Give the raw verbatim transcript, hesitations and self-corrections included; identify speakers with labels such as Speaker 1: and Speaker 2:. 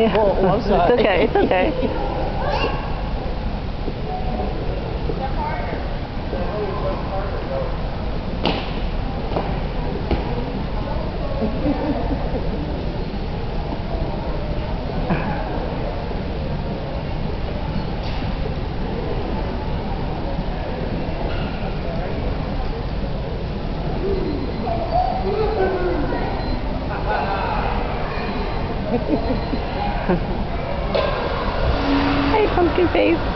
Speaker 1: Yeah.
Speaker 2: Oh, oh, I'm sorry.
Speaker 1: It's okay, it's okay. Hey, pumpkin face.